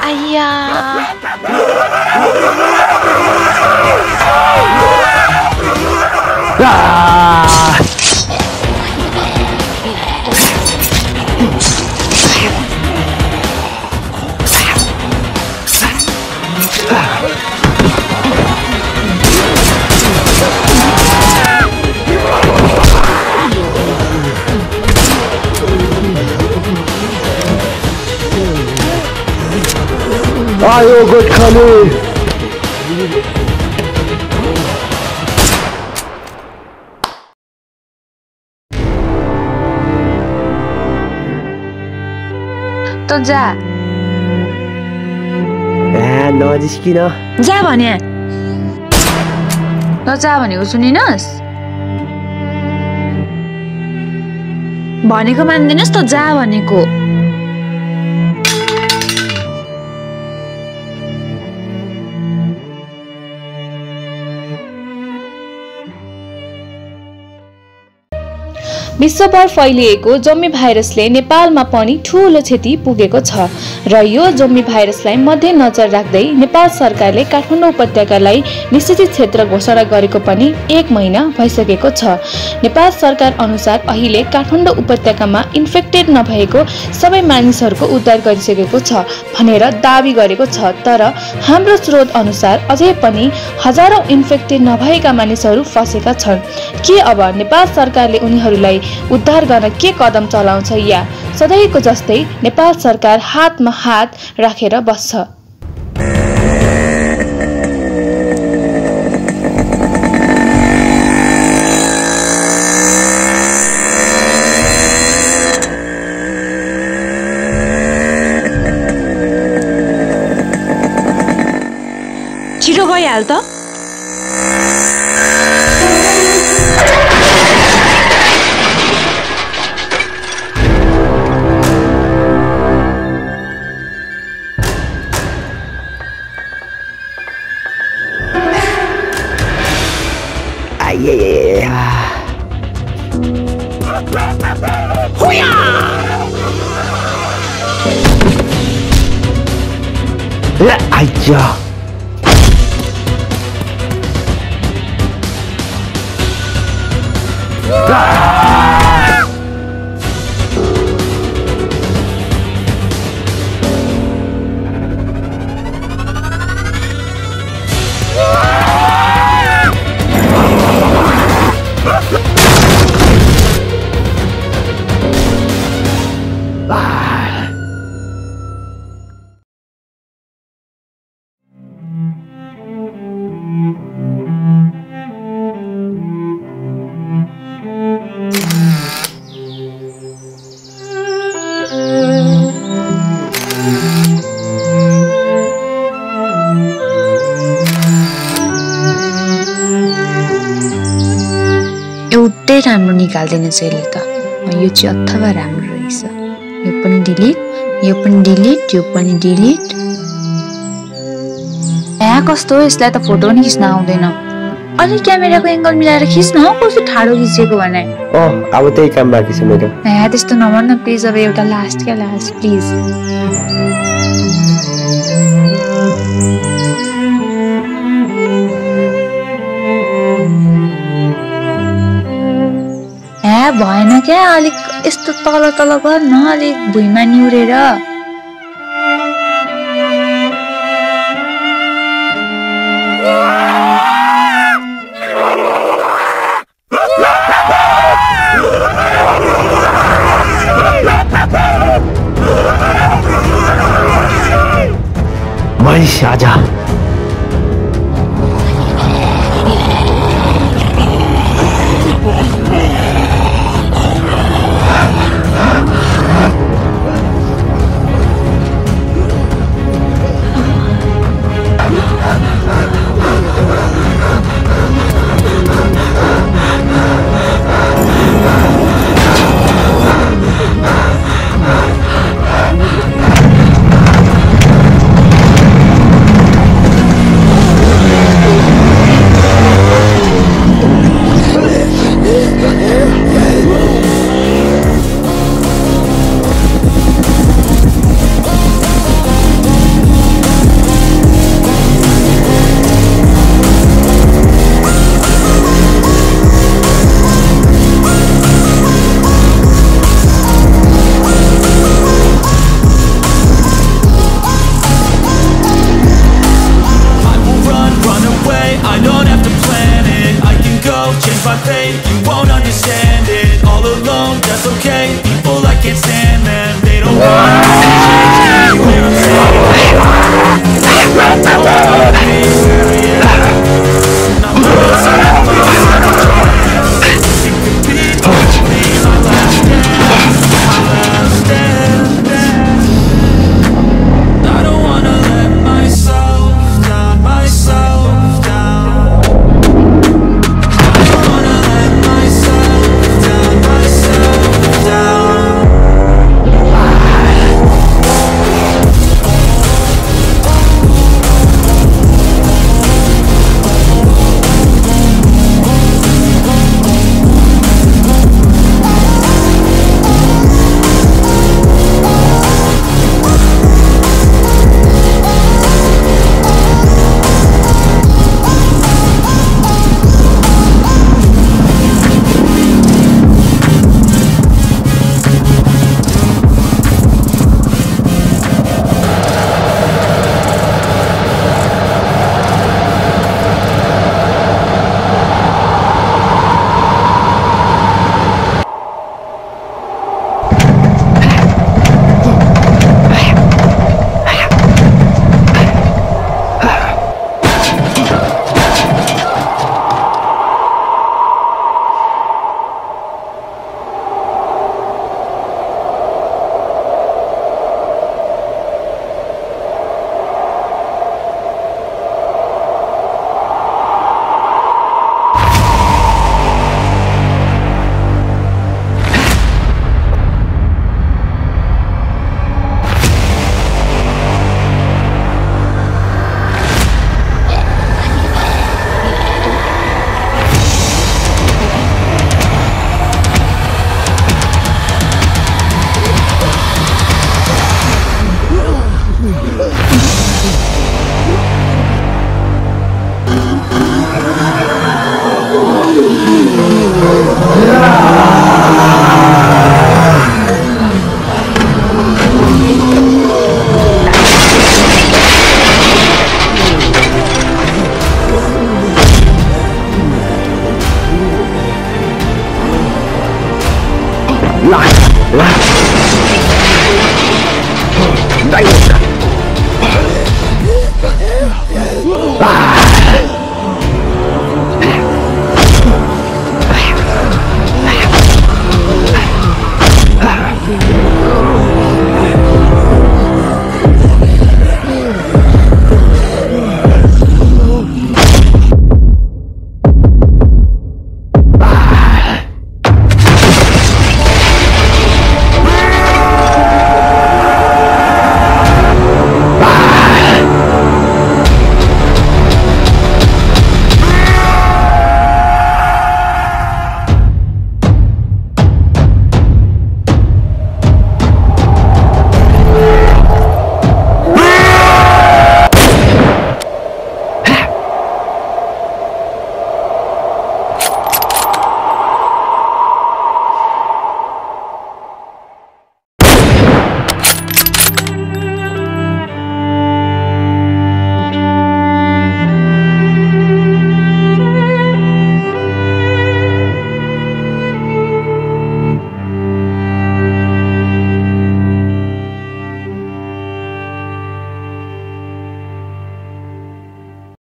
आइया आयो गोठखाने त जा नजिस्किन जा भने त जा भनेको सुनिनस् भनेको मान्दिनस् त जा भनेको विश्वभर फैलिएको जोम्बी भाइरसले नेपालमा पनि ठूलो क्षति पुगेको छ र यो जोम्बी भाइरसलाई मध्यनजर राख्दै नेपाल सरकारले काठमाडौँ उपत्यकालाई निषेधित क्षेत्र घोषणा गरेको पनि 1 महिना भइसकेको छ। नेपाल सरकार अनुसार अहिले काठमाडौँ उपत्यकामा इन्फेक्टेड नभएको सबै मानिसहरूको उद्धार गरिसकेको छ भनेर दाबी गरेको छ, तर हाम्रो स्रोत अनुसार अझै पनि हजारौं इन्फेक्टेड नभएका मानिसहरू फसेका छन्। के अब नेपाल सरकारले उनीहरूलाई उद्धार गर्न के कदम चलाउँछ या सधैँको जस्तै नेपाल सरकार हातमा हात राखेर बस्छ? छिटो गइहाल त आइया एउटै राम्रो निकाल्दैन चाहिँ त यो चाहिँ अथवा राम्रो रहेछ। यो पनि डिलिट, यो पनि डिलिट, यो पनि डिलिट। यहाँ कस्तो हो, यसलाई त फोटो नि खिच्न आउँदैन। अलि क्यामेराको एङ्गल मिलाएर खिच्न हो, कस्तो ठाडो खिचेको भने। अब त्यही काम बाँकी छ मेरो। यहाँ त्यस्तो नभन्न प्लिज, अब एउटा लास्ट क्या लास्ट प्लिज। भएन क्या, अलिक यस्तो तल तल गर न, अलिक भुइँमा निहुरेर। महेश आजा। my fate, you won't understand it. All alone, that's okay. People, I can't stand them. They don't want to see change.